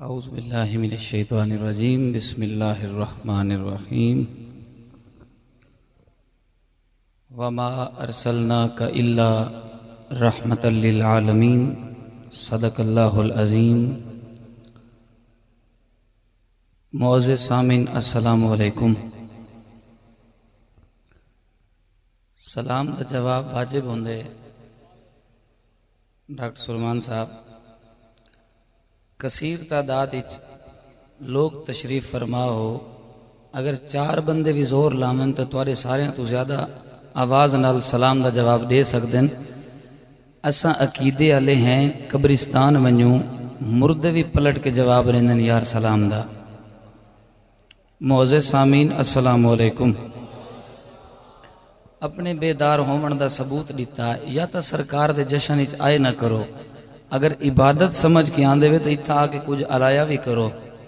औज़ुबिल्लाहि मिनश्शैतानिर्रजीम बिस्मिल्लाहिर्रहमानिर्रहीम वमा अर्सलनाका इल्ला रहमतल लिल आलमीन सदक़ल्लाहुल अज़ीम। मुअज़्ज़िज़ सामिन अस्सलामु अलैकुम। सलाम का जवाब वाजिब होंदे डॉक्टर सुलेमान साहब। कसीर तादाद लोग तशरीफ फरमा हो, अगर 4 बंदे भी जोर लावन तो तुहारे सारे तो ज़्यादा आवाज़ नाल सलाम का जवाब दे सकते हैं। असा अकीदे वाले हैं, कब्रिस्तान वनूं मुर्दे भी पलट के जवाब देंदे यार सलाम दा। मुअज़्ज़िज़ सामीन अस्सलामु अलैकुम। अपने बेदार होवन का सबूत दिता या तो सरकार के जशन आए ना करो, अगर इबादत समझ के आंदे वे तो इत्था आके कुछ अलाया भी करो।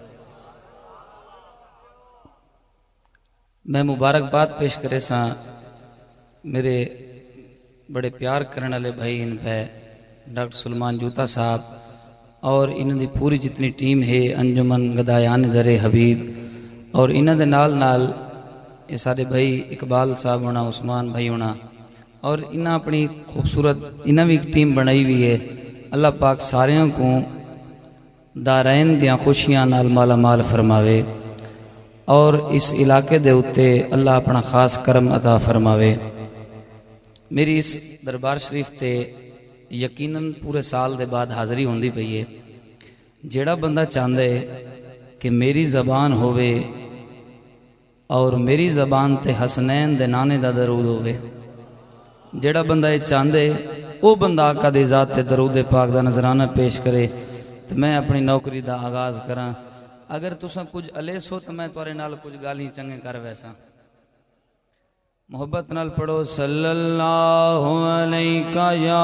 मैं मुबारकबाद पेश करे सा मेरे बड़े प्यार करने वाले भाई इन पे डॉक्टर सुलेमान जूता साहब और इन्होंने पूरी जितनी टीम है, अंजुमन गदायान दरे हबीब और इन्हों के नाल नाल ये सारे भाई इकबाल साहब होना, उस्मान भाई होना और इन्हें अपनी खूबसूरत इन्हें भी एक टीम बनाई हुई है। अल्लाह पाक सारियों को दारैन दियां खुशियां नाल माला माल फरमावे और इस इलाके दे उत्ते अल्लाह अपना खास करम अता फरमावे। मेरी इस दरबार शरीफ ते यकीनन पूरे साल के बाद हाज़री होंदी पई है। जेड़ा बंदा चाहता है कि मेरी ज़बान होवे और मेरी ज़बान ते हसनैन दे नाने दा दरूद होवे, जेड़ा बंदा ये चाहते वो बंदा आका दी ज़ात ते दरूद पाक दा नजराना पेश करे तो मैं अपनी नौकरी दा आगाज़ करा। अगर तुसा कुछ अलेस हो तो मैं तुहारे नाल कुछ गाली चंगे कर वैसा। मोहब्बत नाल पढ़ो सल्लल्लाहु अलैका या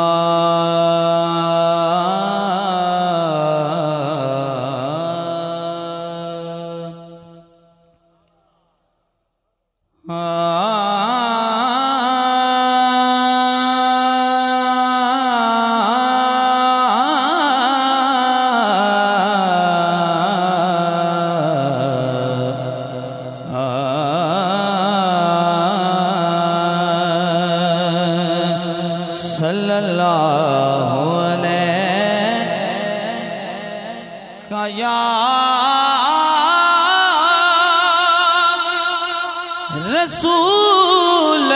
रसूल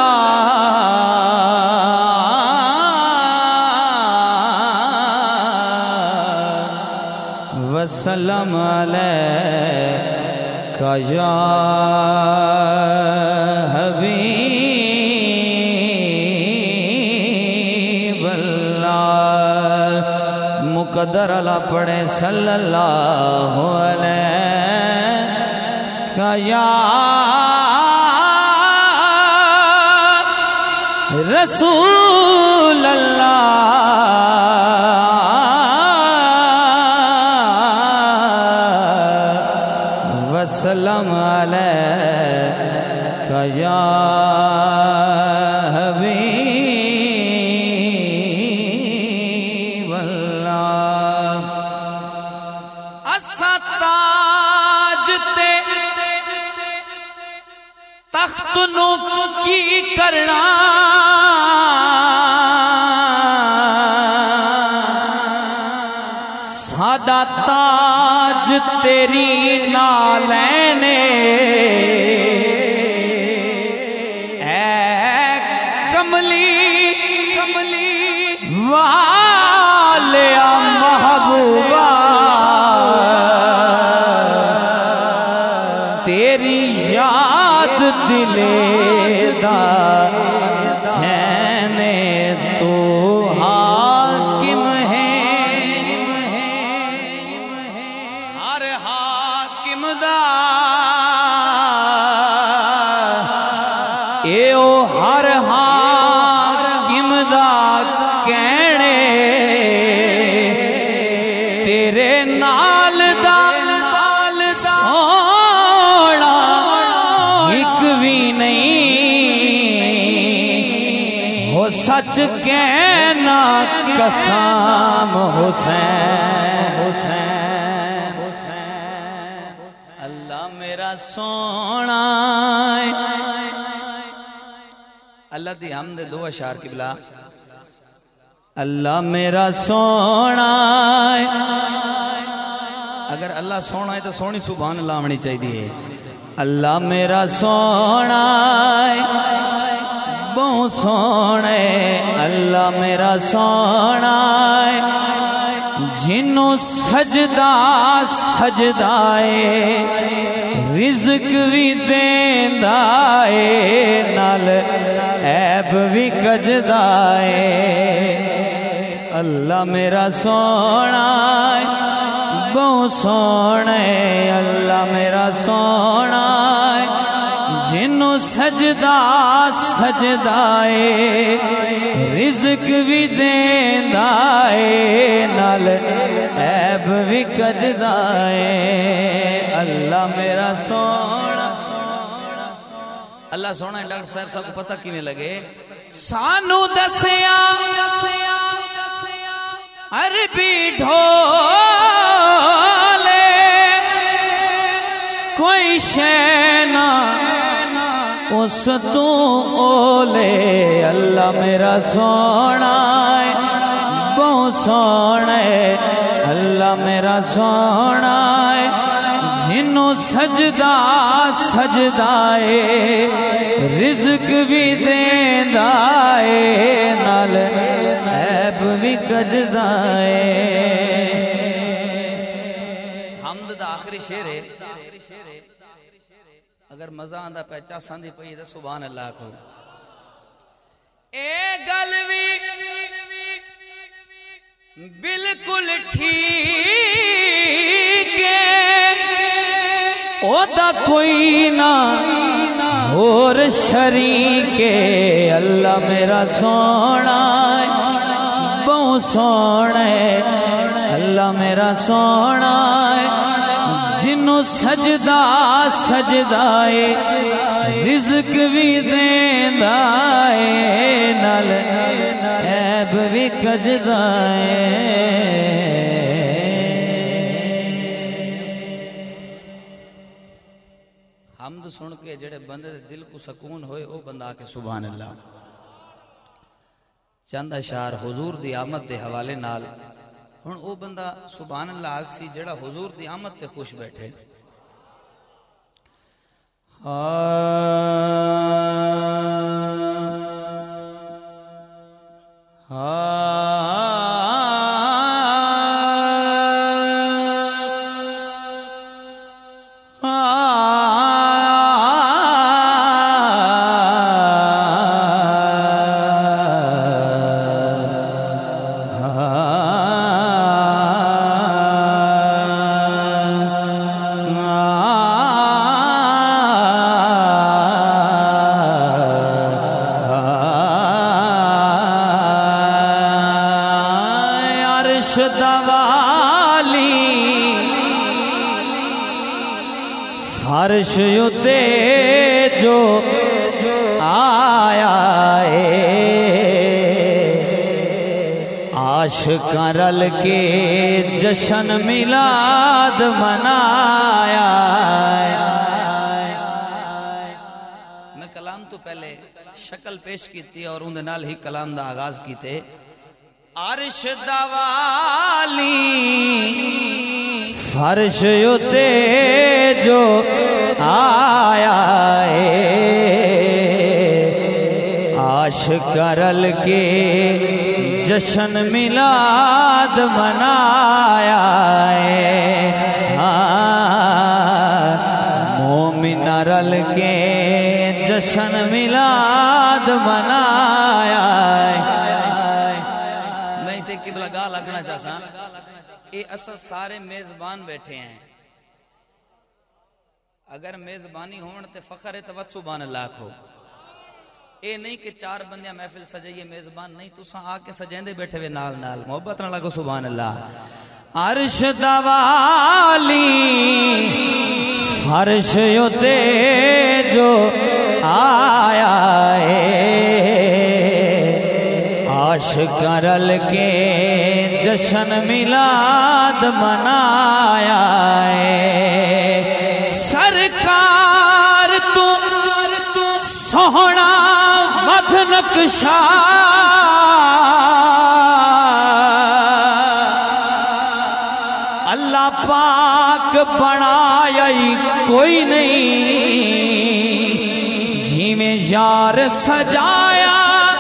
अल्लाह वसल्लम अलैका या हबीब अल्लाह। मुकद्दर अला पढ़े सल्लल्लाहु अलैका या रसूल अल्लाह वसल्लम अलैका या हबीब अल्लाह। असा ताज ते तख्त नु की करना, सादा ताज तेरी नालैने ऐ कमली कमली वाले महबूबा, तेरी याद दिले दा चैने तो हाकिम है, हर हाकिम दा ए ओ हर हाकिम दा कहने तेरे नाल दा सोना एक भी नहीं हो सच कहना कसम हुसैन हुसैन मेरा सोना अल्लाह दी हमद दो अशार किबला अल्लाह मेरा सोना अगर अल्लाह सोना है तो सोनी सुभान अल्लाह आनी चाहिए अल्लाह मेरा सोना बहु सोने अल्लाह मेरा सोना जिन्हों सजदा सजदाए रिज़्क भी देंदा है नाल ऐब भी कजदा है अल्लाह मेरा सोना बहु सोने अल्लाह मेरा सोना जिन्हों सजदा सजदाए रिज़्क भी देंदा है नाल ऐब भी कजदा है अल्लाह मेरा सोना अल्लाह सोना डॉक्टर साहब सबको पता किवें लगे सानू दसिया अरबी ढोले कोई शैना उस तू ओले अल्लाह मेरा सोना बहु सोना अल्लाह मेरा सोना जिन्हों सजदा सजदाए रिज़्क भी देंदा है नाल ऐब भी कजदा है हमद दा आखिरी शेर है अगर मजा आंदा पे चासांदी पई तो सुभान अल्लाह को ए गल भी बिल्कुल ठीक है ओदा कोई ना और शरीके अल्लाह मेरा सोना बहु सोना अल्लाह मेरा सोना जिन्हों सजदा सजदाए रिज़्क भी देंदा है नाल ऐब भी कजदा है हमद सुन के जेड़े बंदे दे दिल को सुकून होए ओ बंदा आके सुभान अल्लाह चंद अशार हुजूर दी आमद दे हवाले नाल हुण ओ बंदा सुभान अल्लाह आखसी जेड़ा हुजूर दी आमद ते खुश बैठे फर्श उते जो आया आशिक़ां रल के जश्न मिलाद मनाया मैं कलाम तो पहले शक्ल पेश की थी और उनके नाल ही कलाम दा आगाज कीते अर्श दवाली फर्श उते जो आया आशिक़ां रल के जश्न मिलाद मनाया मोमिन रल के जश्न मिलाद मनाया मैं इतने किबला गा लगना चाहता ये असल सारे मेजबान बैठे हैं अगर मेजबानी होने ते फखर है तो वत सुभान अल्लाह को ये नहीं कि चार बंदे महफिल सजाइए मेजबान नहीं तुसा आके सजेंदे बैठे वे नाल नाल मोहब्बत ना लगो सुभान अल्लाह अर्श दवाली फर्श उते जो आया आशिक़ां रल के जश्न मिलाद मनाया सरकार कुशा अल्लाह पाक बनाया कोई नहीं, जिमें यार सजाया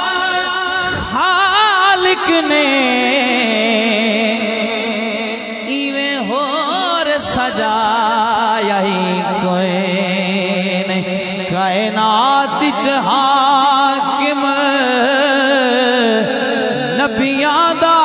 खालिक ने इवें होर सजाया कोई नहीं। कायनात च हाकिम नबियां दा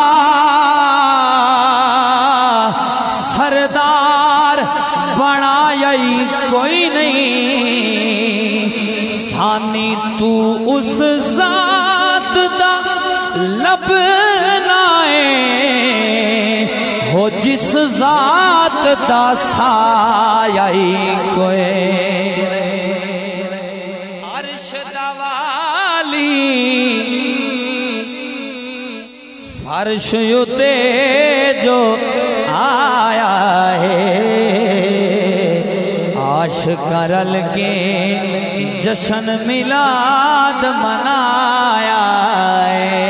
सरदार बनाया कोई नहीं, सानी तू उस जात दा लब नाए हो जिस जात दा साया कोई। अर्श दवाली फर्श उते जो आया है, आश करल के जश्न मिलाद मनाया है।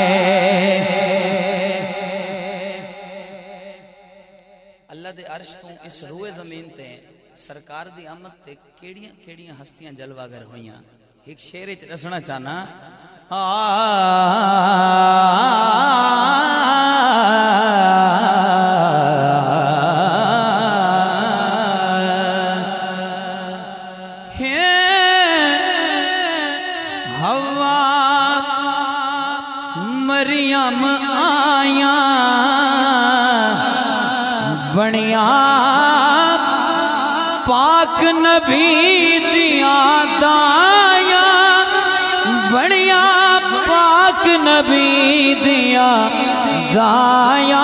अल्लाह दे अर्श तो इस रूए जमीन ते सरकार दी आमद ते केड़ियां केड़ियां हस्तियां जलवागर होइयां। एक शेर च दसना चाहना हवा मरियम आया बनिया पाक नबी दिया दाया, बनिया पाक नबी दिया दाया।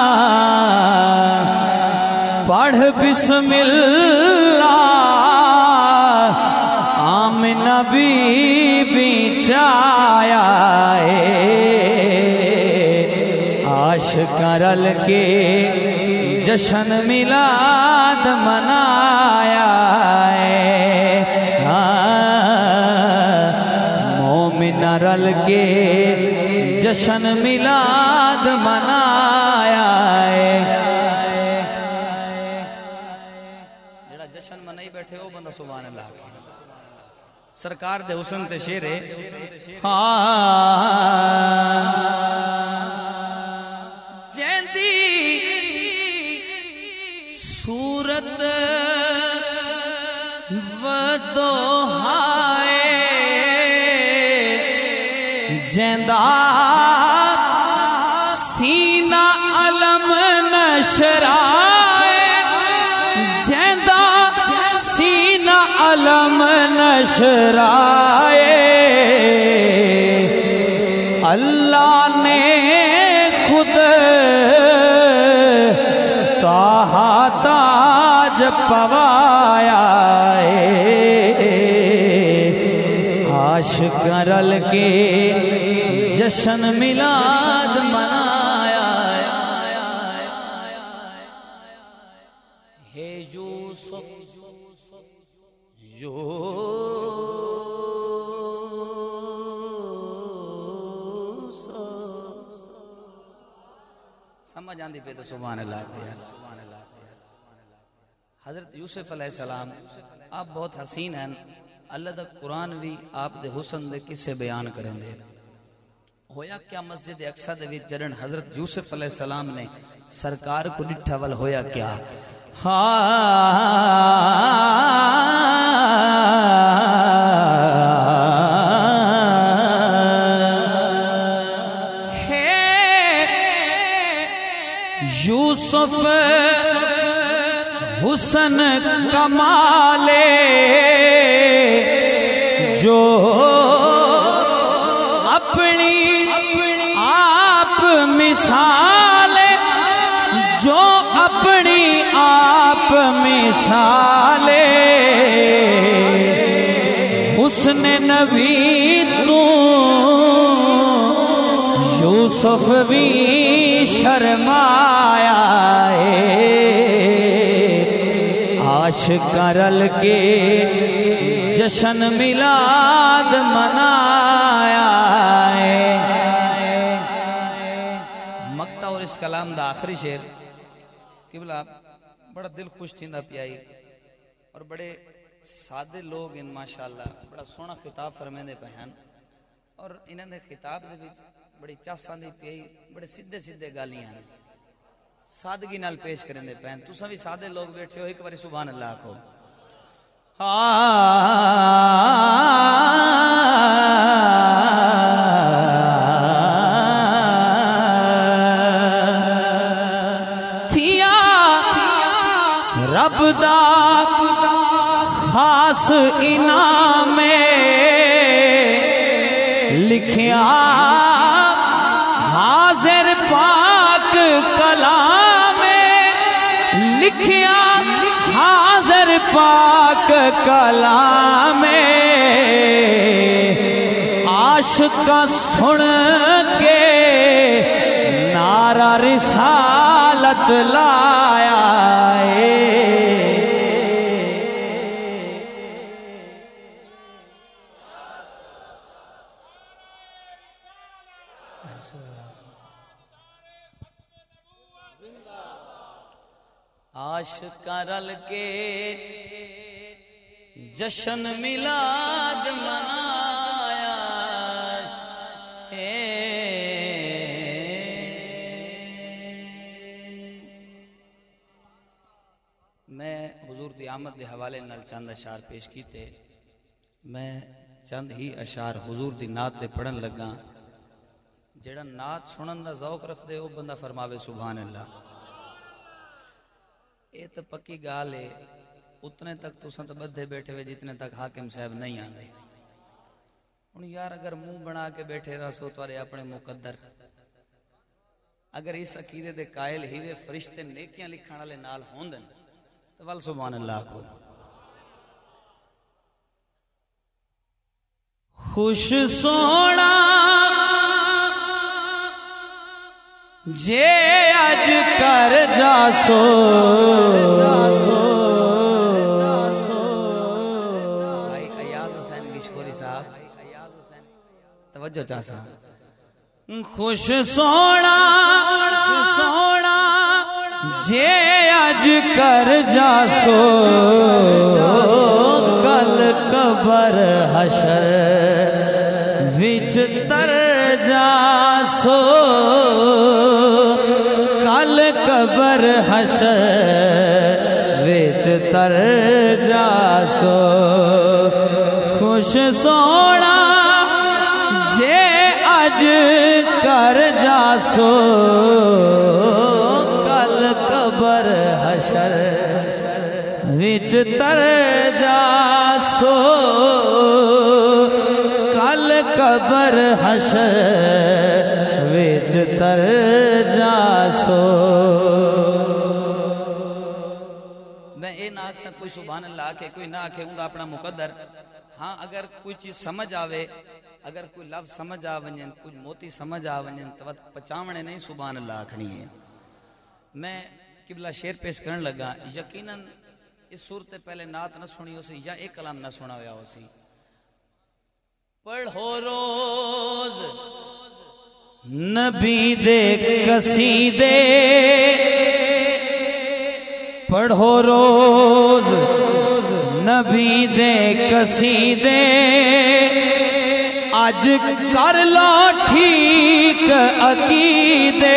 पढ़ बिस्मिल्लाह आमिना बीबी चाया आश करल के जश्न मिलाद मनाया मोमिन रल के जश्न मिलाद मनाया। जेड़ा जश्न मनाई बैठे हो बंदा सुभान अल्लाह सरकार दे हुस्न ते शेर है। जैंदी सूरत वदोहाए जैंदा सीना अलम नशराए, जैंदा सीना अलम नशराए। अल्लाह ने खुद ताहा ताज पवाया आश करल के जश्न मिलाद मनाया। हे यूसुफ समझ आंदी पे तो सुभान अल्लाह। हजरत यूसुफ अलैहिस्सलाम आप बहुत हसीन हैं। अल्लाह दा कुरान भी आप दे हुस्न दे किस्से बयान करेंदे। होया क्या मस्जिद अक्सा दे विच जड़न हजरत यूसुफ अलैहिस्सलाम ने सरकार को डिठा वल होया क्या। यूसुफ हुस्न कमाले जो अपनी आप मिसाल, जो अपनी आप मिसाल हुस्न नबी तू यूसुफ भी शर्माया आश करल के जश्न मिलाद मनाया। इस कलाम दा आखिरी शेर किबला बड़ा दिल खुश थींदा पियाई और बड़े सादे लोग इन माशाअल्लाह बड़ा सोहना खिताब फरमांदे पे हैं और इन्हां दे खिताब दे विच बड़ी चासां दी पियाई बड़े सीधे सीधे गालियां हैं सादगी नाल पेश करेंदे पे हैं तुसां भी सादे लोग बैठे हो एक बारी सुभान अल्लाह को रब दा खास इनाम लिखिया हाजिर पाक कलाम लिखिया हाजिर पाक कलाम आशिका सुन के नारा रिसालत लाया आशिका रल के जश्न मिलाद मनाया मैं हुजूर दी आमद के हवाले नाल चंद अशार पेश कीते मैं चंद ही अशार हुजूर दी नात दे पढ़न लगा जेड़ा नात सुनन दा ज़ौक रखदे ओ बंदा फरमावे सुभान अल्लाह ये तो पक्की गाल है उतने तक तुसा तो बद्धे बैठे हुए जितने तक हाकिम साहब नहीं आते हुण यार अगर मुंह बना के बैठे रहो तुहारे अपने मुकद्दर अगर इस अकीदे दे कायल ही वे फरिश्ते नेकियां लिखण वाले नाल होंदन तो वल सुभान अल्लाह को खुश सोना जे अज कर जासो भाई अयाद हुसैन गिशकोरी साहब तवज्जो चासा खुश सोना जे अज कर जासो कल कबर हशर विच तर जासो कल कबर हशर विच तर जासो खुश सोना जे अज कर जासो कल कबर हशर विच तर जासो कल कबर हशर विच तर जासो मैं ये ना आख कोई सुभान अल्लाह के कोई ना आखे उनका अपना मुकद्दर हाँ अगर कोई चीज समझ आवे अगर कोई लफ्ज समझ आ वजन कुछ मोती समझ आ वजन तो पचावने नहीं सुभान अल्लाह आखनी है मैं किबला शेर पेश करने लगा यकीनन इस सूरत पहले नात न सुनी उसी या एक कलाम न सुना हुआ उसी पढ़ो रोज नबी दे कसीदे पढ़ो रोज नबी दे कसीदे आज कर लो ठीक अकीदे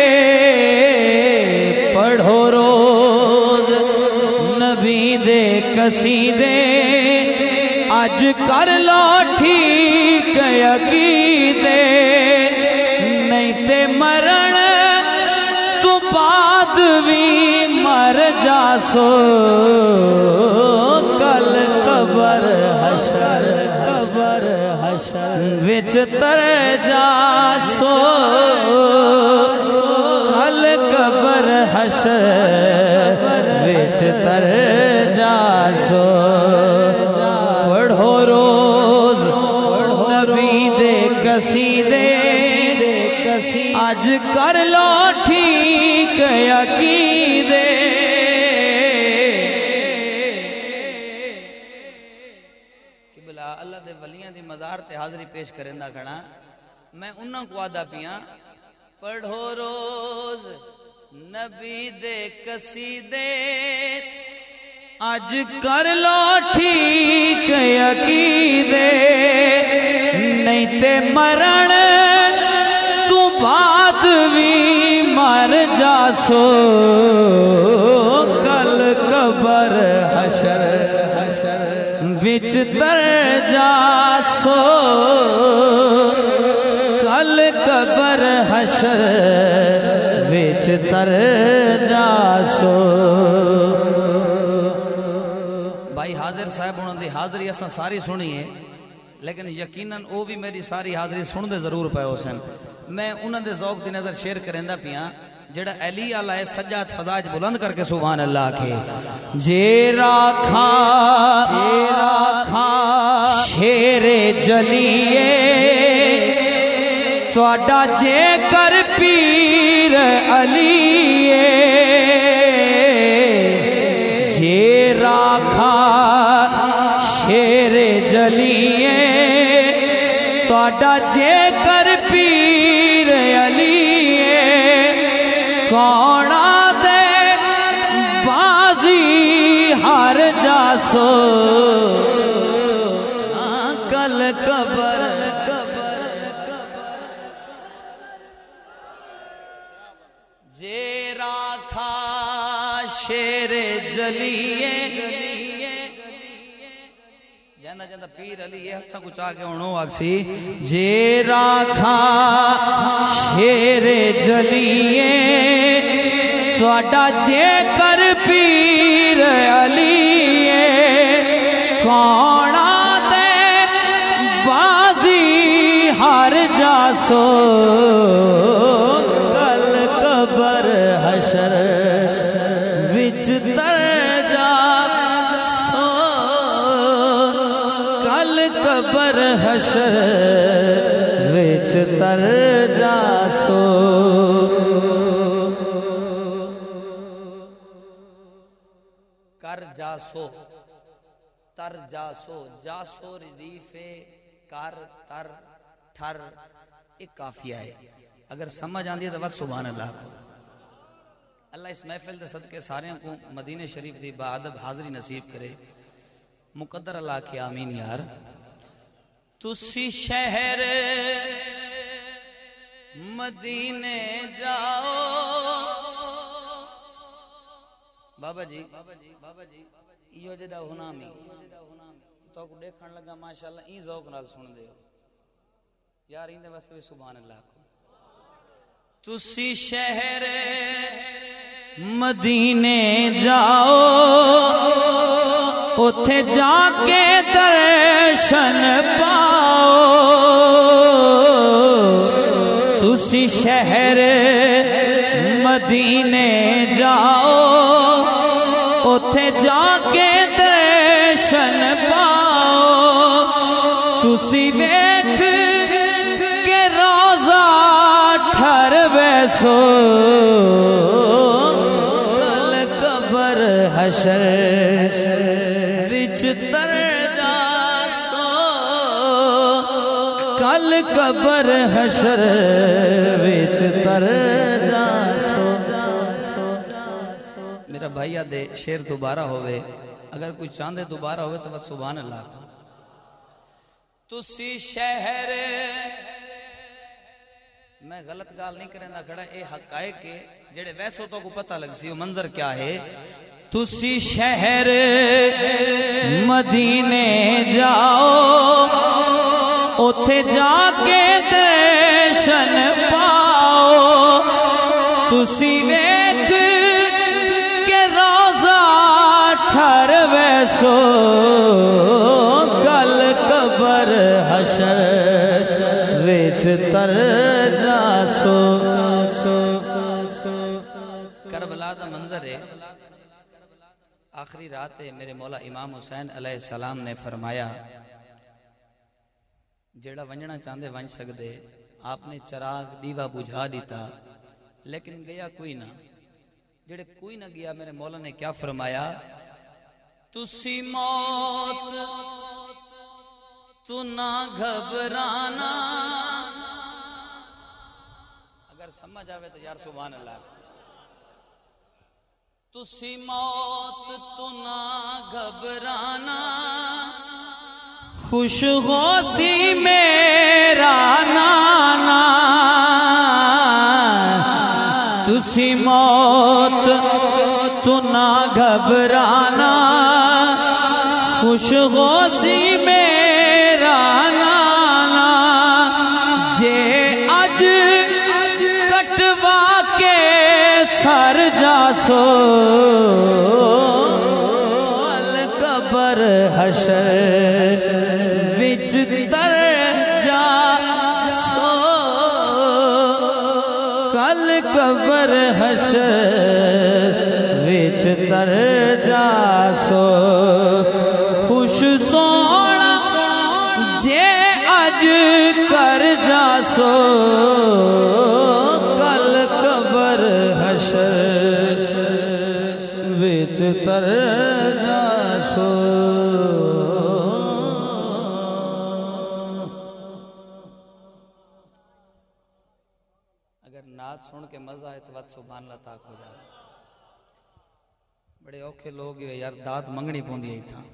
पढ़ो रोज नबी दे कसीदे आज कर लो ठीक अकीदे नहीं ते मरण तू बाद भी मर जासो कल कबर हशर विच तर जासो कल कबर हशर विच तर जासो पढ़ो रोज नबी दे कसीदे आज कर लो ठीक अकीदे अल्लाह दे वलियां दी मज़ार ते हाज़री पेश करेंदा खड़ा मैं उन्हां को आदा पिया पढ़ो रोज नबी दे कसीदे अज कर लो ठीक अकीदे नहीं ते मरण तू बाद भी मर जासो कल कबर हशर विच तर जासो कल कबर हशर विच तर जासो। भाई हाजिर साहब उन्होंने हाजिरी असा सारी सुनी है लेकिन यकीनन वो भी मेरी सारी हाजिरी सुनते जरूर पे हो सन। मैं उन्होंने ज़ौक की नज़र शेयर करेंदा पिया जेड़ा अली आला है सज्जाद फजाज बुलंद करके सुभान अल्लाह के जे राखा शेरे जलिए तुहाडा जे कर पीर अलीए जे राखा शेरे जलिए तुहाडा जे कर पीर अलीए कौना दे बाजी हार जासो कल कबर जे राखा शेरे जलिए जाना जाना पीर अली ये हथा कुछ आगे होनो आखसी जे राखा शेरे जलिए तुहाडा जे कर पीर अलीए कौना दे बाजी हार जासो कल कबर हशर विच तर जासो कल कबर हशर विच तर जासो। कर जासो तर जासो जासो रिदीफे कर तर ठर एक काफिया है अगर समझ आती है तो बस सुभान अल्लाह को। अल्लाह इस महफिल के सदके सारे को मदीने शरीफ की बादब हाजरी नसीब करे मुकद्दर अल्लाह के आमीन। यार तुसी शहर मदीने जाओ बाबा जी इहो जेड़ा होना मी तो को देखण लगा माशाअल्लाह ई ज़ौक नाल सुन दे यार इंदे वास्ते भी सुभान अल्लाह को। तुसी शहर मदीने जाओ उथे जाके दर्शन पाओ तुसी शहर मदीने जाओ उथे जाके दर्शन पाओ तुसी वेख के रोजा ठर बैसो कल कबर हशर विच तर जासो कल कबर हशर विच तर जासो। मेरा भाईया दे शेर दोबारा होवे अगर कोई चांदे दोबारा होवे तो बस सुभान अल्लाह। तुसी शहर मैं गलत गाल नहीं करेंदा खड़ा ए हकायक के जेड़े वैसो तो को पता लग सी मंजर क्या है। तुसी शहर मदीने जाओ उथे जाके दर्शन पाओ तुसी वेख के रोजा ठर वैसो कल कबर हशर विच तर जासो। करबला दा मंजर है आखिरी रात है मेरे मौला इमाम हुसैन अलैहिस्सलाम ने फरमाया जेड़ा वंजना चाहते वन सकते आपने चराग दीवा बुझा दिता लेकिन गया कोई ना जेड़े कोई ना गया मेरे मौला ने क्या फरमाया तुसी मौत तू ना घबराना। अगर अगर समझ आवे तो यार सुभान अल्लाह। तुसी मौत तो ना घबराना, खुश गौसी मेरा नाना, तुसी मौत तो ना घबराना, खुश गौसी मेरा नाना, जे अज कटवा के सर जासो अल कबर हशर विच तर जासो, कल कबर हशर विच तर जासो, खुश सोना जे अज कर जासो कल कबर हशर विच तर जासो। अगर नात सुन के मजा आए तो बात सुभान अल्लाह ताक हो जाए। बड़े औखे लोग यार दात मंगनी पौंदी है था।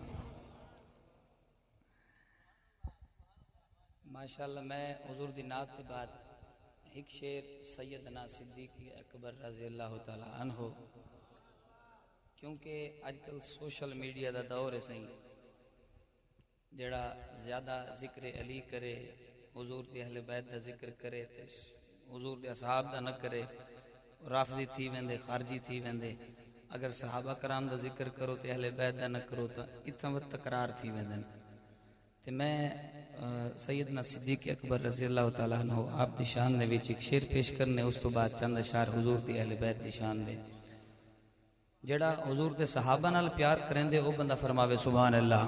माशाअल्लाह मैं हुजूर दी नात के बाद एक शेर सैयदना सिद्दीक अकबर रज़ी अल्लाह तआला अन्हो, क्योंकि आजकल सोशल मीडिया का दौर है सही, जड़ा ज़्यादा जिक्र अली करे, हुजूर दी अहले बैत का जिक्र करे, ते हुजूर दे असहाब दा न करे, राफजी थी वेंदे, खारजी थी वेंदे। अगर सहाबा कराम का जिक्र करो तो अहले बैत का न करो तो इतना वक्त तकरार थी वेंदे। तो मैं सैयदना सिद्दीक अकबर रज़ी अल्लाह तआला अन्हु आप दी शान दे विच एक शेर पेश करने, उस तो बाद चंद अशार हुजूर दी अहले बैत दी शान दे। जड़ा हुजूर दे सहाबा नाल प्यार करेंदे वो बंदा फरमावे सुभान अल्लाह।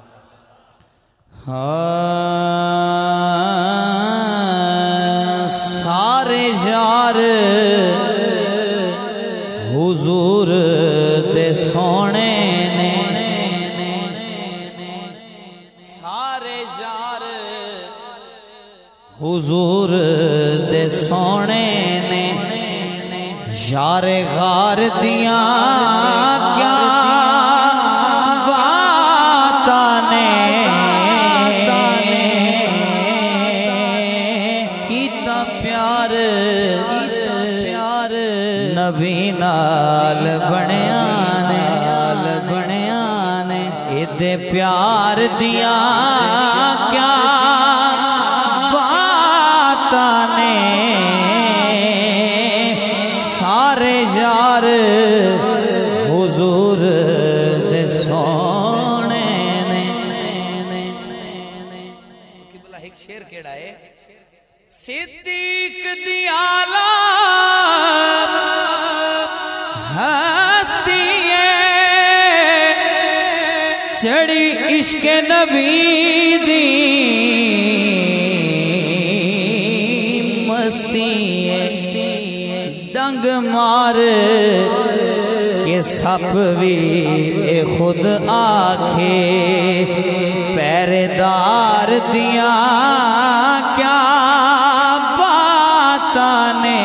सारे यार हुजूर दे सोने ने, सारे यार हुजूर दे सोने ने, यार गार दिया क्या बातां ने, कीता प्यार नबी नाल बनिया ने, इदे प्यार दिया क्या बातां ने, सारे यार हुजूर दे सोने ने। एक शेर केड़ा है, सिद्दीक दी आला हस्ती चढ़ी इश्क नबी दी मस्ती, डंग मार के सप भी खुद आखे, पहरेदार दिया क्या बातां ने,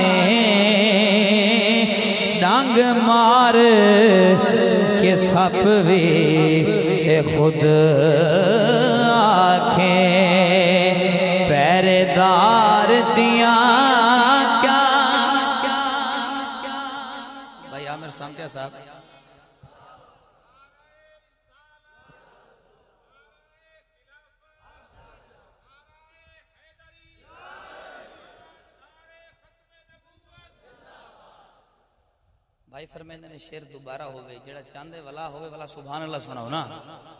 डंग मार के सप भी खुद आखे, पहरेदार दिया क्या। भाई आमिर सामटिया साहब भाई फरमाइंदे ने शेर दोबारा होवे, जेड़ा चांदे वाला होवे वाला सुभान अल्लाह सुनाओ ना।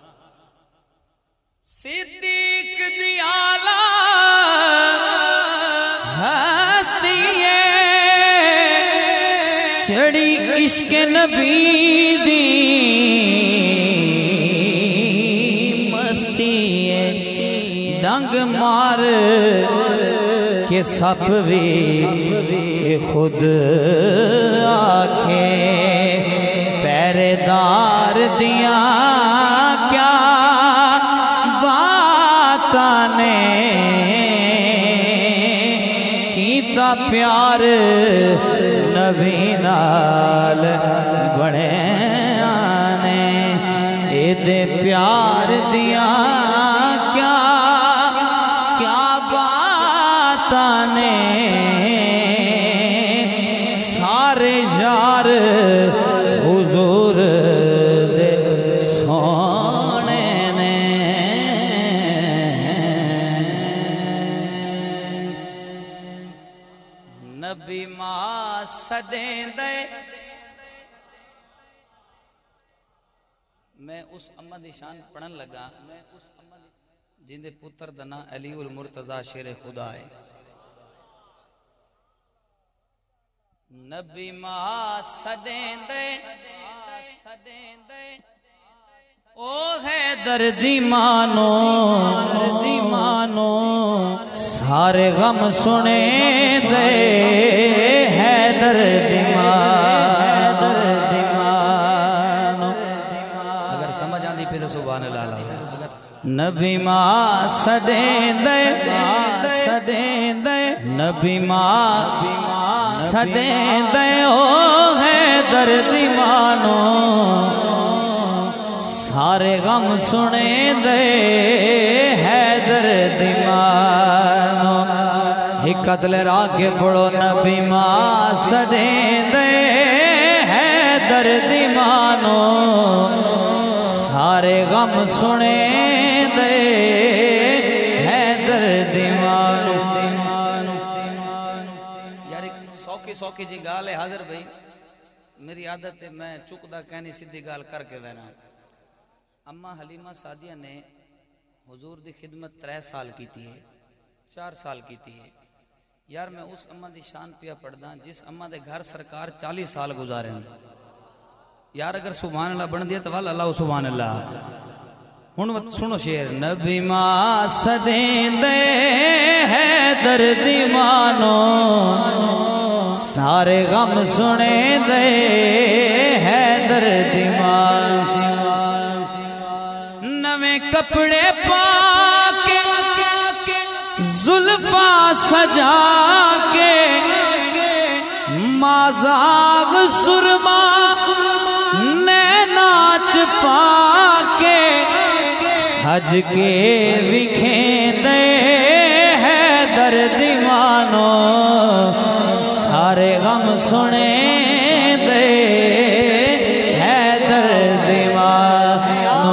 सिद्दीक दी आला हस्ती चढ़ी इश्क नबी दी मस्ती, डंग मार के सप भी खुद आखे, पहरेदार दिया क्या बातां ने, कीता प्यार नबी नाल बने आने एदे प्यार दिया क्या क्या बातां ने सारे यार हुजूर दे सोने ने नबी मां सदेंदे। मैं उस अम्मा दी शान पढ़न लगा, मैं उस अम्मा जिंदे पुत्र दा नाम अली उल मुर्तजा शेर खुदा है। नबी मां सदेंदे ओ है दर्दी मानो सारे गम सुने दे है दर्दी मानो। अगर समझ आती फिर सुभान अल्लाह। नबी मां सदेंदे नबी मां सदेंदे ओ है दर्दी मानो सारे गम सुने दे है दर्दी मानो। हिकत ले रागे पढ़ो नबी मां सदेंदे है दर्दी मानो सारे गम सुने दे है दर्दी मानो। यार सौखी सौखी जी गाल है हाजिर भाई, मेरी आदत है मैं चुकदा कहनी सीधी गाल करके बहना। अम्मा हलीमा सादिया ने हुजूर दी खिदमत 3 साल की थी, 4 साल की थी। यार मैं उस अम्मा दी शान पिया पढ़दा जिस अम्मा दे घर सरकार 40 साल गुजारे। यार अगर सुभान अल्लाह बन दिया तो वाल अल्लाह सुभान अल्लाह। हुन सुनो शेर। नबी मां सदेंदे है दर्दी मानो सारे गम सुने दे है दर्दी मानो। नवे कपड़े पाके जुल्फा सजा के माज़ाग सुरमा नाच पाके सज के विखेंदे है दर्दी मानो सारे गम सुने दे है दर्दी मानो।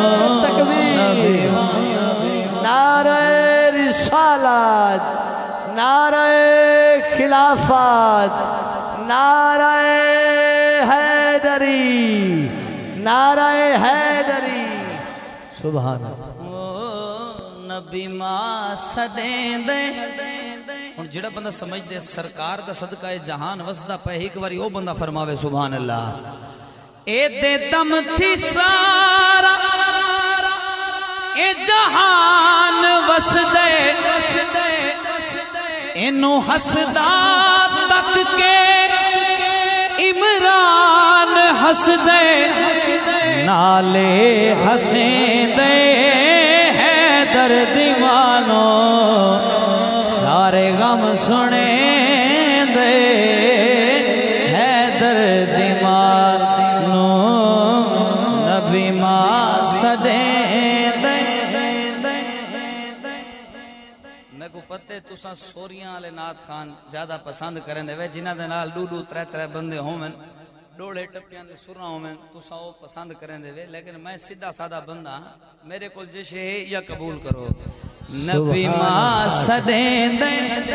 नारे रिसालत, नारे खिलाफत, नारे हैदरी, नारे हैदरी। सुभान नबी मां सदेंदे। हुण जेड़ा बंदा समझदे सरकार दा सदका है जहान वसदा पे एक बारी ओ बंदा फरमावे सुभान अल्लाह। ए दे दम थी सारा ए जहान वसदे इनू हसदा तक के इमरान हसदे नाले हसेंदे है दर्दी मानो सारे गम सुने दे है दर्दी मानो। नबी मां सदेंदे। मैं को पते तुसा सोरियां वाले नाथ खान ज्यादा पसंद करेंदे वे जिन्हां दे नाल 2-2 3-3 बंदे होवन डोले टप्पियां दे सुरा होवन तुसा वो पसंद करेंदे वे। लेकिन मैं सीधा सादा बंदा मेरे को जिशे है या कबूल करो। नबी मां सदेंदे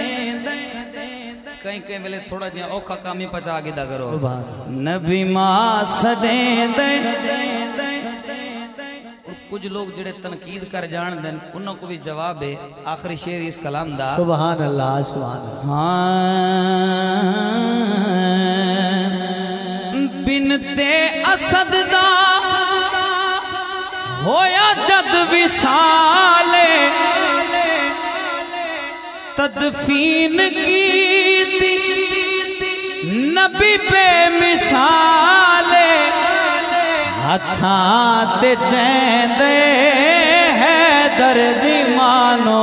कहीं कहीं वेले थोड़ा जिहा औखा काम ही पचा गिदा करो। नबी मां सदेंदे। कुछ लोग जेड़े तनकीद कर जान देन उन्हों को भी जवाब है आखिरी शेर इस कलाम दा। सुभान अल्लाह सुभान अल्लाह। बिनते असद दा होया जद विसाले तदफीन की नबी पे मिसाले हथा ते चैंदे है दर्दी मानो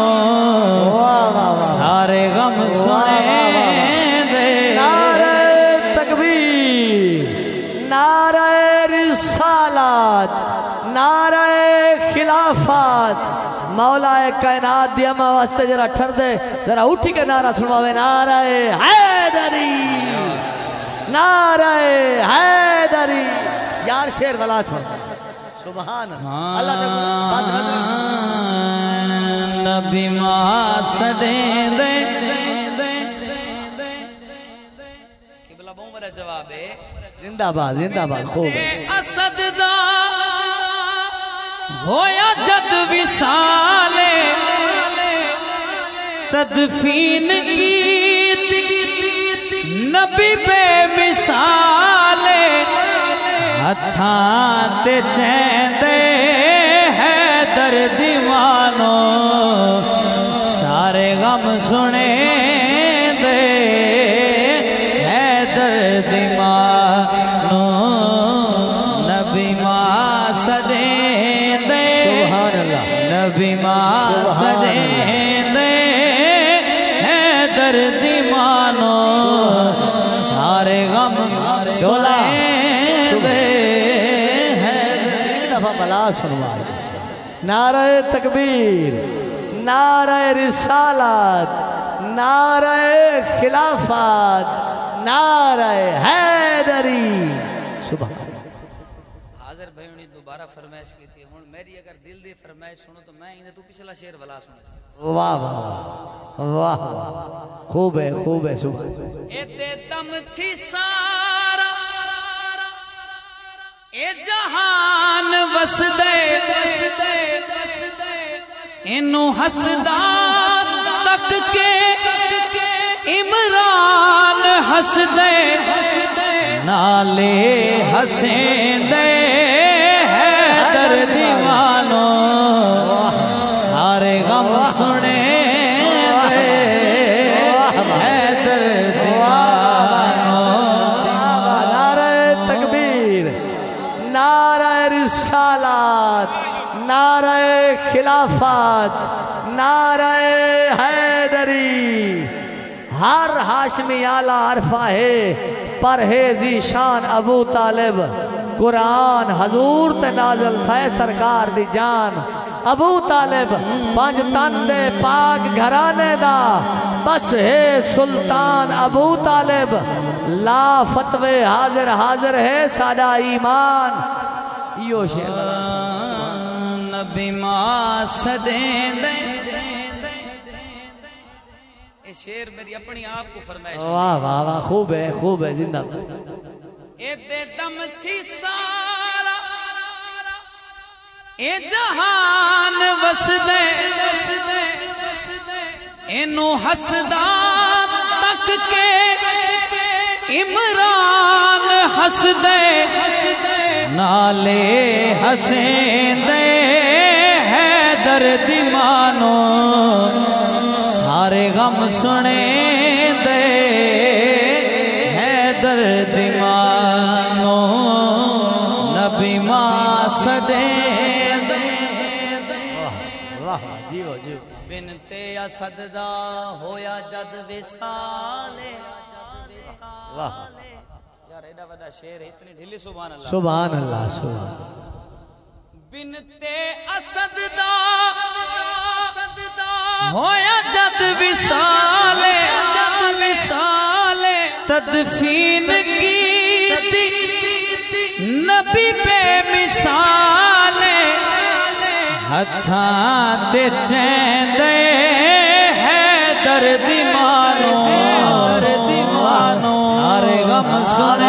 सारे गम सुने दे। नारे तकबीर, नारे रिसालत, नारे खिलाफत। मौलाए कायनात दिया वास्ते जरा ठर दे, जरा उठी के नारा सुनवावे। नारे हैदरी, नारे हैदरी। यार शेर वाला सुन। सुभान अल्लाह। नबी मां सदे दे किबला बहु मेरा जवाब है जिंदाबाद जिंदाबाद। खूब असद दा होया जद विसाले तदफीन की नबी बे मिसाले हथां ते चैंदे है दर्दी मानो सारे गम सुने दे है दर्दी मानो नबी मां सदे दे। सुभान अल्लाह। नबी मां सदे दे है दर्दी मानो सारे गम सुने दे है। दफा बला सुनवा। नारे तकबीर, नारे रिसालत, नारे खिलाफत, नारे हैदरी। सुबह हाजिर भाई ने दोबारा फरमाइश की थी। हुन मेरी अगर दिल दी फरमाइश सुनो तो मैं इंदे तू पिछला शेर वाला सुने। वाह वाह वाह वाह, खूब है खूब है। सुबह एते दम थी सारा ए जहान वसदे इनू हसदा तक के इमरान हसदे नाले हसेंदे है दर्दी मानो सारे गम सुने दे है दर्दी मानो। नारे तकबीर, नारे रिसालत, नारे खिलाफत, नारे हैदरी। हर हाशमी आला अरफा है परहेजी शान अबू तालिब। कुरान हजूर ते नाजल थे सरकार दी जान। अबू तालिब पंज तन दे पाक घराने दा बस है सुल्तान अबू तालिब। ला फतवे हाजिर हाजिर है सादा ईमान। यो शेर नबी मां सदे दे। ये शेर मेरी अपनी आप को फरमाइश। वाह वाह वाह, खूब है जिंदाबाद। एते दम थी सारा ए जहान वसदे इनू हसदा तक के इमरान हसदे नाले हसेंदे है दर्दी मानो सारे गम सुने दे है दर्दी मानो नबी मां सदे दे। वाह जीवो जीव। बिनते असदा होया जद विसाले। वाह यार एडा वदा शेर है, इतनी ढीली। सुभान अल्लाह सुभान अल्लाह। सुभान बिनते असदा होया जद विसाले तदफीन की नबी पे मिसाले हथां ते चैंदे है दर्दी मानो सारे गम सुने